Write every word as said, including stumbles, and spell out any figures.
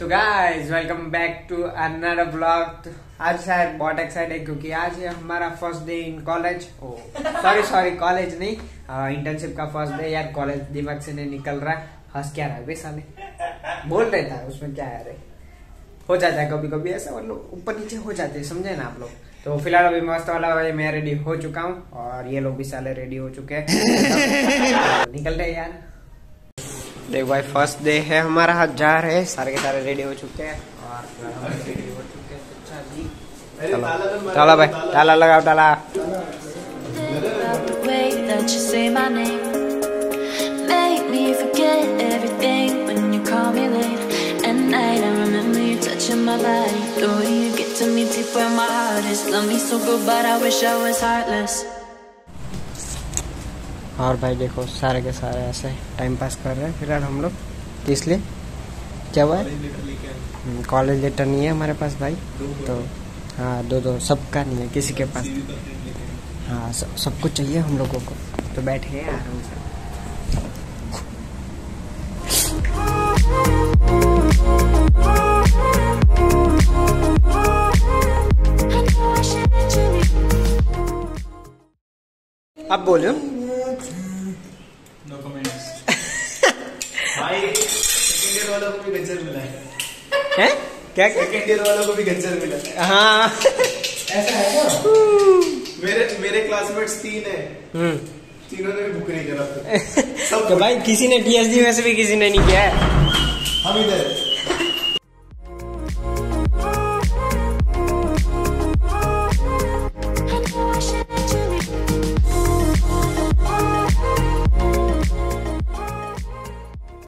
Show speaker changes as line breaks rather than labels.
तो guys welcome back to another blog. आज शायद बहुत एक्साइटेड क्योंकि आज है हमारा first day in college. Oh sorry sorry college नहीं, इंटर्नशिप का फर्स्ट डे। यार कॉलेज दिमाग से नहीं निकल रहा है। हंस क्या रहा है बे साले, बोल रहे था उसमें क्या है रे। हो जाता है कभी कभी ऐसा, मतलब ऊपर नीचे हो जाते हैं, समझे ना आप लोग। तो फिलहाल अभी मस्त वाला भाई मैं रेडी हो चुका हूँ और ये लोग भी साले रेडी हो चुके हैं। निकल रहे यार। देख भाई फर्स्ट डे है हमारा, हाथ जा रहे हैं, सारे के सारे रेडी हो चुके हैं और रेडी हो चुके हैं। अच्छा जी चलो ताला भाई, ताला लगाओ ताला। और भाई देखो सारे के सारे ऐसे टाइम पास कर रहे हैं फिलहाल हम लोग। इसलिए क्या हुआ है, कॉलेज लेटर नहीं है हमारे पास भाई। तो हाँ दो दो सबका नहीं है किसी के पास। हाँ सब सबको चाहिए हम लोगों को। तो बैठे हैं आराम से। अब बोलो।
No comments. भाई सेकंड ईयर वालों को भी गज्जर मिला है।
हैं? क्या
सेकंड ईयर वालों को भी गज्जर मिला है।
हाँ
ऐसा है क्या? मेरे मेरे क्लासमेट्स तीन है, तीनों ने भी बुक नहीं करा। सब
तो भाई किसी ने टीएसडी में से भी किसी ने नहीं किया है।
हम इधर